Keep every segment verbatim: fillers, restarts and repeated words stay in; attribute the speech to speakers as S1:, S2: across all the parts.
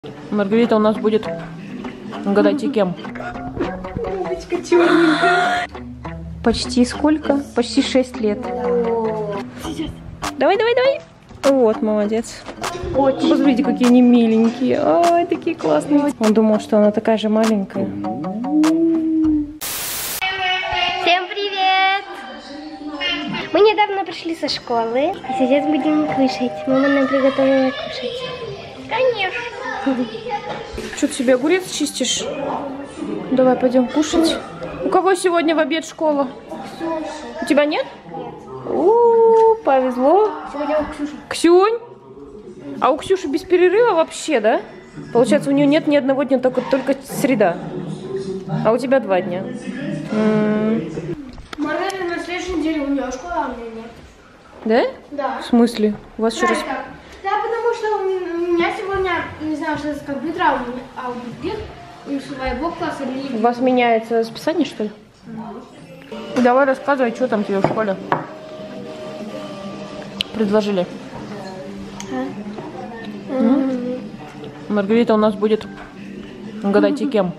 S1: Маргарита у нас будет, угадайте, кем?
S2: Бабочка черненькая.
S1: Почти сколько? Почти шесть лет. Давай, давай, давай. Вот, молодец.
S2: Очень.
S1: Посмотрите, какие они миленькие. Ой, такие классные. Он думал, что она такая же маленькая.
S2: Всем привет! Мы недавно пришли со школы. И сейчас будем кушать. Мама нам приготовила кушать. Конечно.
S1: Что ты себе огурец чистишь? Давай пойдем кушать. У кого сегодня в обед школа? У тебя нет?
S2: Нет.
S1: У-у-у, повезло.
S2: Сегодня у Ксюши.
S1: Ксюнь? А у Ксюши без перерыва вообще, да? Получается, у нее нет ни одного дня, только, только среда. А у тебя два дня. М-м.
S2: Маргарита, на следующей неделе у нее школа, а у меня нет.
S1: Да?
S2: Да.
S1: В смысле? У вас еще раз...
S2: Да, потому что у меня сегодня, не знаю, что это с компьютера, а у других своего класса или...
S1: У вас меняется расписание, что ли? Mm-hmm. Давай рассказывай, что там тебе в школе предложили.
S2: А?
S1: Mm-hmm. Маргарита у нас будет, угадайте, кем?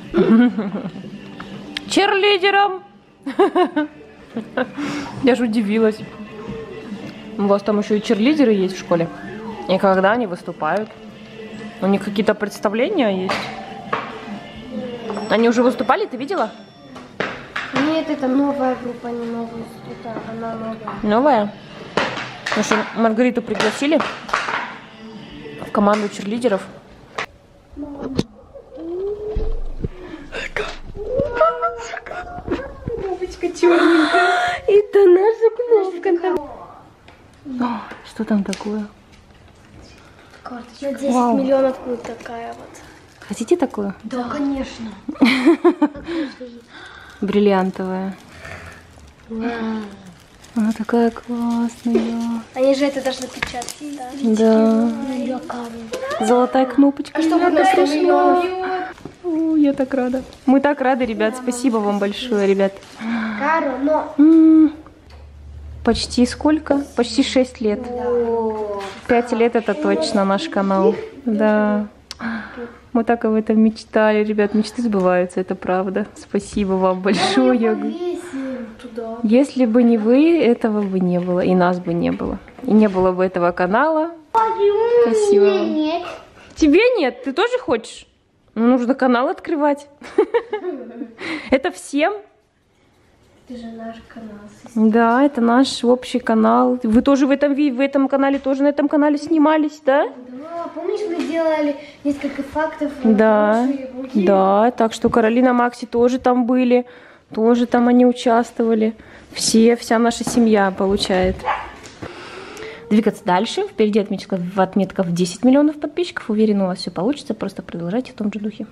S1: Черлидером! Я же удивилась. У вас там еще и черлидеры есть в школе? И когда они выступают? У них какие-то представления есть? Они уже выступали, ты видела?
S2: Нет, это новая группа, не новая. Это она новая.
S1: Новая? Ну что, Маргариту пригласили в команду черлидеров.
S2: Бабочка черненькая. Это наша кнопка.
S1: Что там такое?
S2: Карточка. десять
S1: Вау.
S2: миллионов будет такая вот.
S1: Хотите такую?
S2: Да, конечно.
S1: Бриллиантовая. Она такая классная.
S2: Они же это должны печатать, да?
S1: Да. Золотая кнопочка.
S2: А что будет на сто миллионов?
S1: О, я так рада. Мы так рады, ребят. Спасибо вам большое, ребят.
S2: Каро, но...
S1: М-м-м. Почти сколько? Почти шесть лет. Пять лет это точно наш канал. Да. Мы так об этом мечтали, ребят. Мечты сбываются, это правда. Спасибо вам большое. Если бы не вы, этого бы не было. И нас бы не было. И не было бы этого канала. Спасибо вам.
S2: Нет.
S1: Тебе нет? Ты тоже хочешь? Ну, нужно канал открывать. Это всем.
S2: Это же наш канал.
S1: Да, это наш общий канал. Вы тоже в этом, в этом канале, тоже на этом канале снимались, да?
S2: Да, помнишь, мы делали несколько фактов?
S1: Да, да, так что Каролина, Макси тоже там были, тоже там они участвовали. Все, вся наша семья получает. Двигаться дальше. Впереди отметка, отметка в десять миллионов подписчиков. Уверена, у вас все получится. Просто продолжайте в том же духе.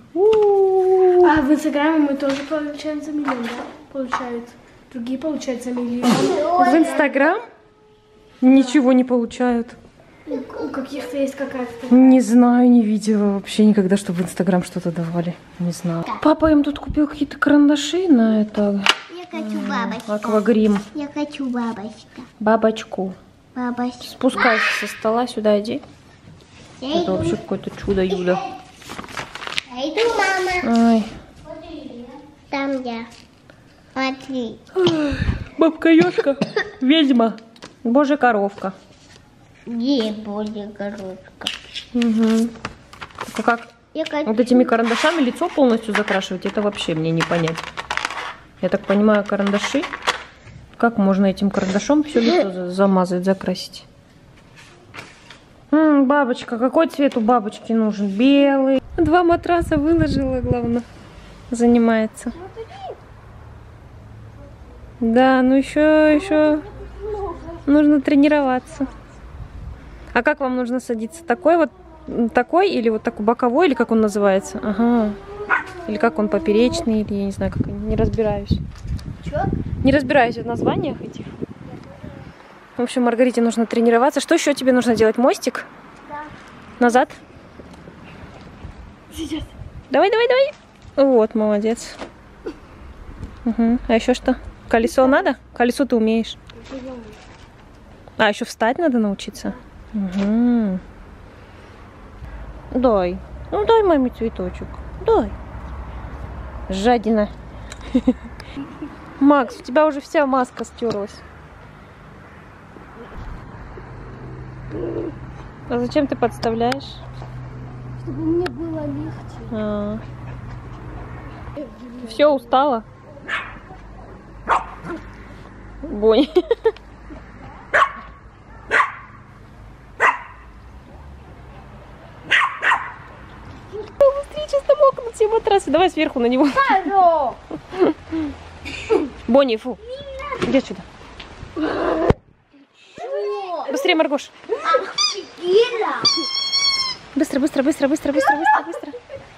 S2: А в Инстаграме мы тоже получаем за миллион, да? Получают. Другие получают за миллион.
S1: В Инстаграм ничего не получают.
S2: У каких-то есть какая-то...
S1: Не знаю, не видела вообще никогда, чтобы в Инстаграм что-то давали. Не знаю. Папа им тут купил какие-то карандаши на это.
S2: Я хочу бабочку.
S1: Аквагрим.
S2: Я хочу бабочка.
S1: Бабочку.
S2: Бабочка.
S1: Спускайся со стола, сюда иди.
S2: Я
S1: Это вообще какое-то чудо-юдо.
S2: Я иду, мама.
S1: Ай.
S2: Там я. Смотри.
S1: Бабка-ёшка. Ведьма. Божья коровка.
S2: Где более коробка?
S1: Угу. Это как
S2: Я хочу...
S1: вот этими карандашами лицо полностью закрашивать, это вообще мне не понять. Я так понимаю, карандаши. Как можно этим карандашом все лицо замазать, закрасить? М-м, бабочка. Какой цвет у бабочки нужен? Белый. Два матраса выложила, главное. Занимается. Да, ну еще, еще нужно тренироваться. А как вам нужно садиться? Такой вот, такой или вот такой боковой, или как он называется? Ага. Или как он, поперечный, или я не знаю, как они, не разбираюсь.
S2: Чё?
S1: Не разбираюсь в названиях этих. В общем, Маргарите нужно тренироваться. Что еще тебе нужно делать? Мостик?
S2: Да.
S1: Назад?
S2: Сейчас.
S1: Давай, давай, давай. Вот, молодец. Угу. А еще что? Колесо надо? Колесо ты умеешь. А, еще встать надо научиться? Угу. Дай. Ну дай маме цветочек. Дай. Жадина. Макс, у тебя уже вся маска стерлась. А зачем ты подставляешь?
S2: Чтобы мне было легче.
S1: А. Все, устала? Бонни. Быстрее, сейчас намокнут все матрасы. Давай сверху на него. Бонни, фу. Иди сюда. Быстрее, Маргош. Быстро, быстро, быстро, быстро, быстро, быстро, быстро.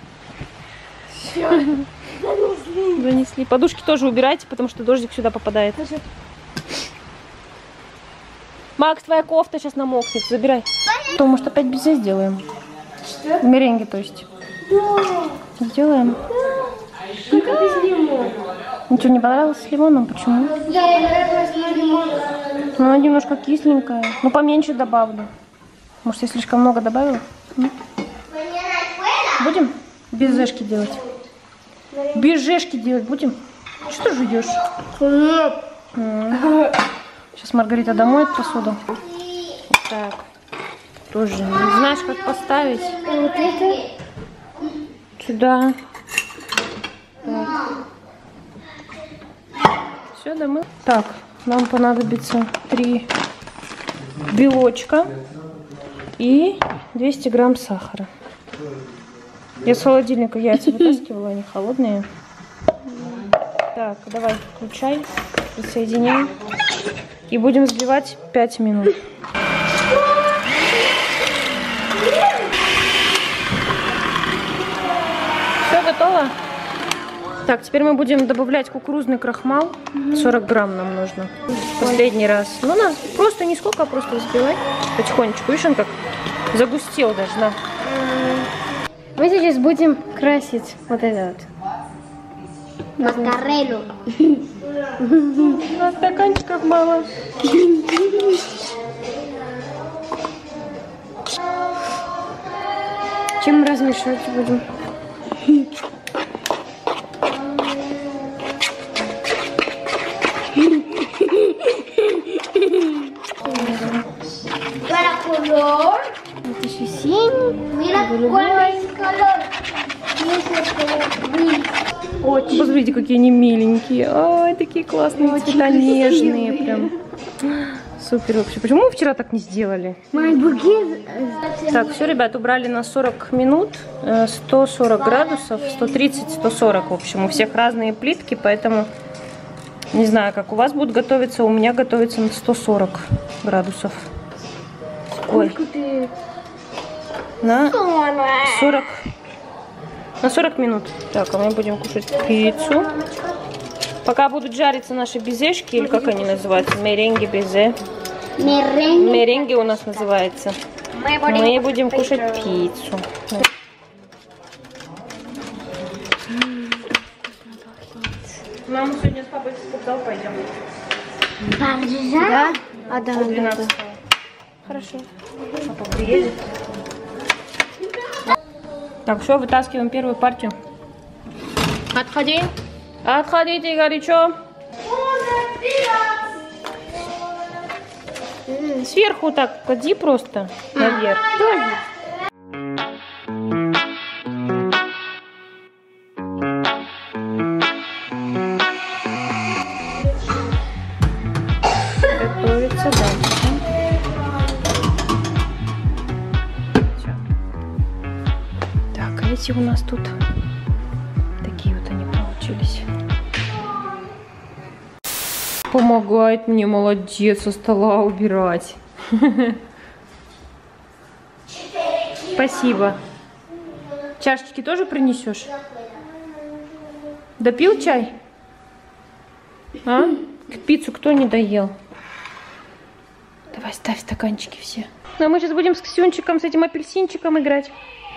S1: Занесли. Подушки тоже убирайте, потому что дождик сюда попадает. Макс, твоя кофта сейчас намокнет. Забирай. То, может, опять безе сделаем? Что? Меренги, то есть. Да. Сделаем.
S2: Только без лимона.
S1: Ничего не понравилось с лимоном? Почему?
S2: Да, понравилось с лимоном.
S1: Ну, она немножко кисленькая. Ну, поменьше добавлю. Может, я слишком много добавила? Будем безешки делать? Безешки делать будем? Что ты жуешь? Сейчас Маргарита домоет посуду. Так. Тоже не знаешь, как поставить?
S2: Вот это.
S1: Сюда. Так. Все, домыл. Так, нам понадобится три белочка и двести грамм сахара. Я с холодильника яйца вытаскивала, они холодные. Так, давай, включай, присоединяй. И будем взбивать пять минут. Все готово? Так, теперь мы будем добавлять кукурузный крахмал. сорок грамм нам нужно. Последний раз. Ну, на, просто не сколько, а просто взбивай. Потихонечку. Видишь, он как загустел даже, на.
S2: Мы сейчас будем красить вот это вот. Моzzarella.
S1: На стаканчиков мало.
S2: Чем размешивать будем? Это еще синий, голубой.
S1: Очень. Посмотрите, какие они миленькие. Ой, такие классные очень цвета, нежные прям. Супер вообще. Почему мы вчера так не сделали?
S2: Мой букет.
S1: Так, все, ребят, убрали на сорок минут. сто сорок градусов, сто тридцать, сто сорок. В общем, у всех разные плитки, поэтому не знаю, как у вас будут готовиться. У меня готовится на сто сорок градусов. Ой. На сорок. На сорок минут. Так, а мы будем кушать пиццу. Пока будут жариться наши безешки, или как они называются? Меренги, безе.
S2: Меренги.
S1: Меренги у нас называется. Мы будем, мы будем кушать пиццу. Мама сегодня с папой в спортзал пойдем.
S2: Да? А, да, да, да.
S1: Хорошо. Папа приедет. Так, все, вытаскиваем первую партию. Отходи. Отходите, горячо. Сверху так клади просто наверх. Готовится дальше. Всё. Так, а эти у нас тут такие вот они получились. Помогает мне, молодец, со стола убирать. Спасибо. Чашечки тоже принесешь? Допил чай? А? Пиццу кто не доел? Давай ставь стаканчики все. Ну, а мы сейчас будем с Ксюнчиком, с этим апельсинчиком играть.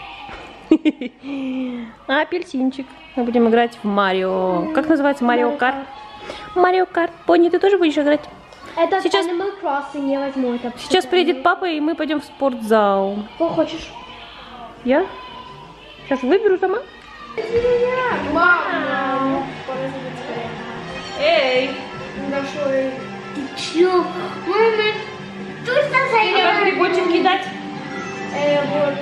S1: Апельсинчик. Мы будем играть в Марио. Как называется? Марио Карт. Марио Карт. Бонни, ты тоже будешь играть?
S2: Это
S1: сейчас,
S2: Animal Crossing, я возьму это.
S1: Сейчас приедет папа, и мы пойдем в спортзал.
S2: Что хочешь?
S1: Я? Сейчас выберу сама.
S2: Мама!
S1: Эй!
S2: Ты чё? Мама, тут
S1: А как грибочек кидать?
S2: Вот.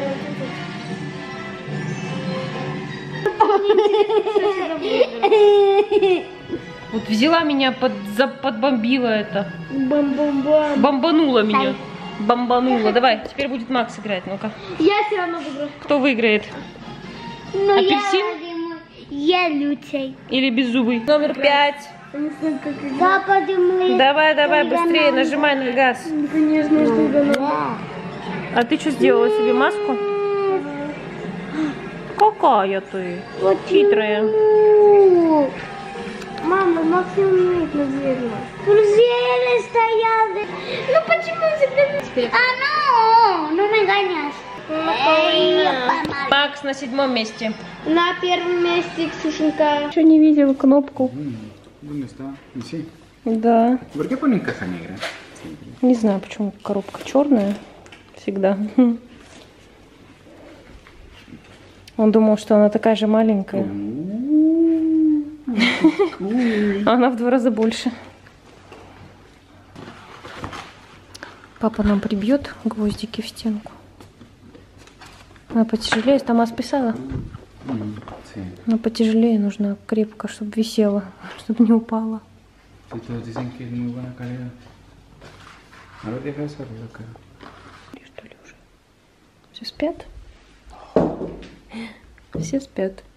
S1: Вот взяла меня, под, за, подбомбила это.
S2: Бам-бам-бам.
S1: Бомбанула меня. Бомбанула. Давай, теперь будет Макс играть. Ну-ка.
S2: Я все равно выиграю.
S1: Кто выиграет?
S2: Но
S1: Апельсин?
S2: Я, я лютей.
S1: Или беззубый? Номер пять.
S2: Да, подумай.
S1: Давай, давай, быстрее, нажимай на газ.
S2: Конечно, что
S1: А ты что сделала себе маску? Какая ты?
S2: Вот
S1: хитрая.
S2: Мама, Максим умеет, наверное. Друзья стояли. Ну почему всегда... А ну, ну me engañas.
S1: Макс на седьмом месте.
S2: На первом месте Ксюшенька.
S1: Еще не видела кнопку.
S3: ¿Dónde está? Sí.
S1: Да.
S3: ¿Por qué ponen caja negra? Siempre.
S1: Не знаю, почему коробка черная всегда. Он думал, что она такая же маленькая. А она в два раза больше. Папа нам прибьет гвоздики в стенку. Она потяжелее, Томас писала.
S3: Sí.
S1: Она потяжелее, нужно крепко, чтобы висела, чтобы не упала.
S3: Y todos dicen que es muy buena calidad. Ahora deja eso arriba acá.
S1: Что ли уже? Все спят? Все спят.